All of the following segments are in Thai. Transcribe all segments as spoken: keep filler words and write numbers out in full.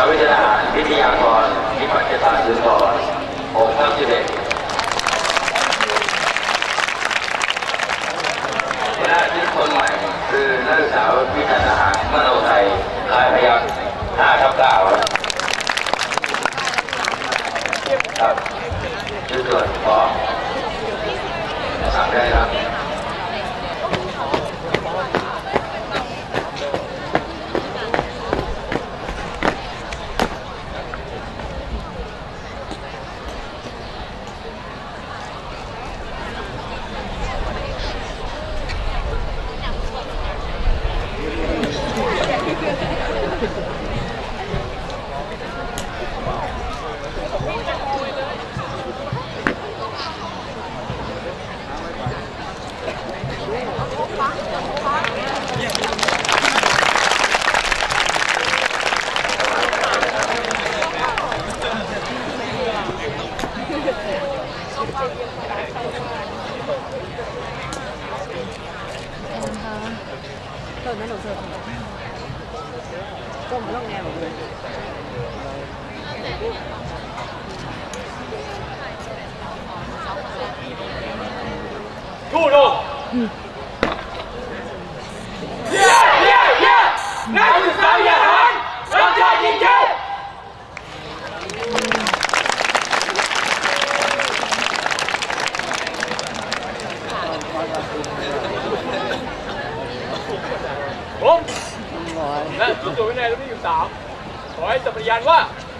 วิทยาวิทยากรนิพัฒน์ตาสุนทรองค์ทัพสิบเอ็ดคณะที่คนใหม่คือนักศึกษาวิชาทหารมโนไทยค่ายพยัคฆ์ห้าทับเก้าครับคือส่วนของสั่งได้ครับเปิดไม่หนูเถอะก้มลงแนวเลยทูลงเย้เย้เย้นักศึกษาอย่าหันรักชาติจริงๆผมและจุดตัววินัยรุ่นที่สิบสามขอให้สัตย์ปฏิญาณว่า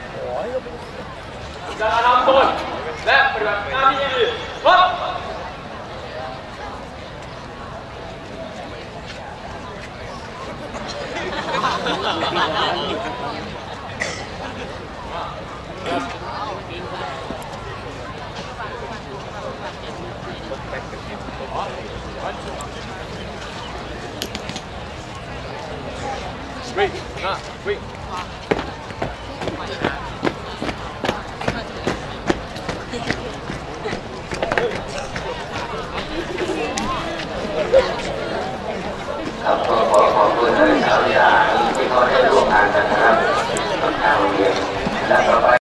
จะทำตนและปฏิบัติหน้าที่ดีครับ วิ่งนะวิ่ง